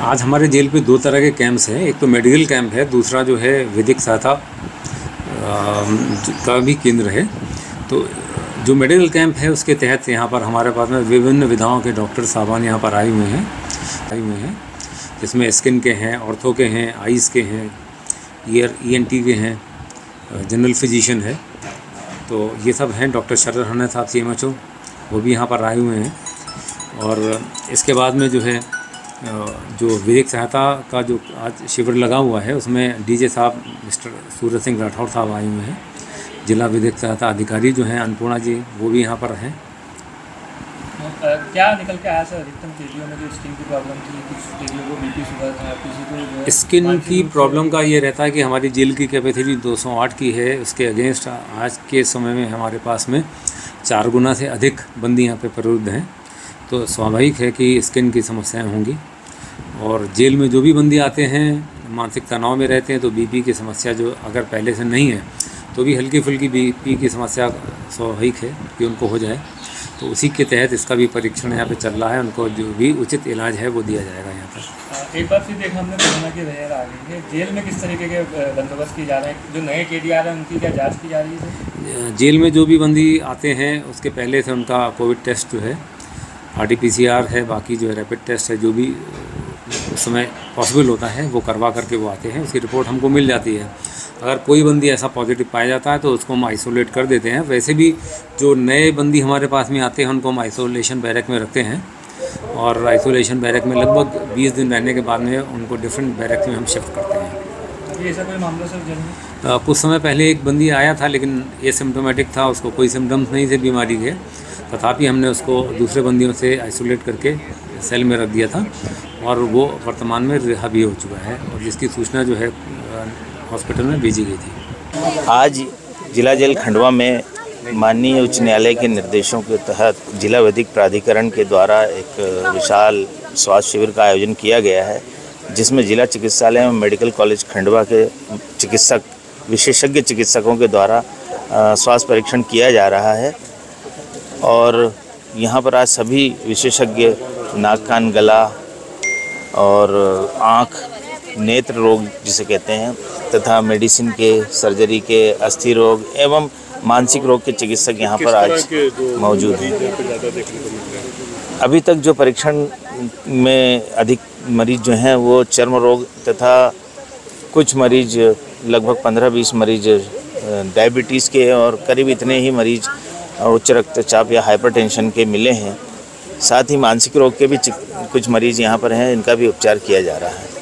आज हमारे जेल पे दो तरह के कैंप्स हैं। एक तो मेडिकल कैंप है, दूसरा जो है वैदिक सहायता का भी केंद्र है। तो जो मेडिकल कैंप है उसके तहत यहाँ पर हमारे पास में विभिन्न विधाओं के डॉक्टर साहबान यहाँ पर आए हुए हैं, जिसमें स्किन के हैं, ऑर्थो के हैं, आइज़ के हैं, ENT के हैं, जनरल फिजिशियन है। तो ये सब हैं। डॉक्टर शरद हरना साहब CMHO वो भी यहाँ पर आए हुए हैं। और इसके बाद में जो है जो विधिक सहायता का जो आज शिविर लगा हुआ है उसमें DJ साहब मिस्टर सूरज सिंह राठौर साहब आए हुए हैं। जिला विधिक सहायता अधिकारी जो हैं अन्नपूर्णा जी, वो भी यहाँ पर हैं। क्या निकल के आया सर? अधिकतम कैदियों में जो स्किन की प्रॉब्लम थी, कुछ कैदियों को BP शुगर था, किसी को स्किन की प्रॉब्लम का ये रहता है कि हमारी जेल की कैपेसिटी 208 की है। उसके अगेंस्ट आज के समय में हमारे पास में 4 गुना से अधिक बंदी यहाँ पे प्रवृत्त हैं। तो स्वाभाविक है कि स्किन की समस्याएं होंगी। और जेल में जो भी बंदी आते हैं मानसिक तनाव में रहते हैं, तो BP की समस्या जो अगर पहले से नहीं है तो भी हल्की फुल्की BP की समस्या स्वाभाविक है कि उनको हो जाए। तो उसी के तहत इसका भी परीक्षण यहाँ पे चल रहा है। उनको जो भी उचित इलाज है वो दिया जाएगा यहाँ पर। एक बार फिर देखा हमने कोरोना की लहर आ गई है, जेल में किस तरीके के बंदोपस्त किए जा रहे हैं? जो नए कैदी आ रहे हैं उनकी क्या जाँच की जा रही है? जेल में जो भी बंदी आते हैं उसके पहले से उनका कोविड टेस्ट जो है, RT-PCR है, बाकी जो है रैपिड टेस्ट है, जो भी उस समय पॉसिबल होता है वो करवा करके वो आते हैं। उसकी रिपोर्ट हमको मिल जाती है। अगर कोई बंदी ऐसा पॉजिटिव पाया जाता है तो उसको हम आइसोलेट कर देते हैं। वैसे भी जो नए बंदी हमारे पास में आते हैं उनको हम आइसोलेशन बैरक में रखते हैं, और आइसोलेशन बैरक में लगभग 20 दिन रहने के बाद में उनको डिफरेंट बैरक में हम शिफ्ट करते हैं। ये ऐसा कोई मामला सर जेल में? कुछ समय पहले एक बंदी आया था, लेकिन एसिम्प्टोमेटिक था, उसको कोई सिम्टम्स नहीं थे बीमारी के, तथापि हमने उसको दूसरे बंदियों से आइसोलेट करके सेल में रख दिया था, और वो वर्तमान में रिहा भी हो चुका है, और जिसकी सूचना जो है हॉस्पिटल में भेजी गई थी। आज जिला जेल खंडवा में माननीय उच्च न्यायालय के निर्देशों के तहत जिला विधिक प्राधिकरण के द्वारा एक विशाल स्वास्थ्य शिविर का आयोजन किया गया है, जिसमें जिला चिकित्सालय एवं मेडिकल कॉलेज खंडवा के विशेषज्ञ चिकित्सकों के द्वारा स्वास्थ्य परीक्षण किया जा रहा है। और यहाँ पर आज सभी विशेषज्ञ नाक कान गला और आँख नेत्र रोग जिसे कहते हैं तथा मेडिसिन के, सर्जरी के, अस्थि रोग एवं मानसिक रोग के चिकित्सक यहाँ पर आज मौजूद हैं। अभी तक जो परीक्षण में अधिक मरीज जो हैं वो चर्म रोग तथा कुछ मरीज लगभग 15-20 मरीज डायबिटीज़ के और करीब इतने ही मरीज उच्च रक्तचाप या हाइपरटेंशन के मिले हैं। साथ ही मानसिक रोग के भी कुछ मरीज यहाँ पर हैं, इनका भी उपचार किया जा रहा है।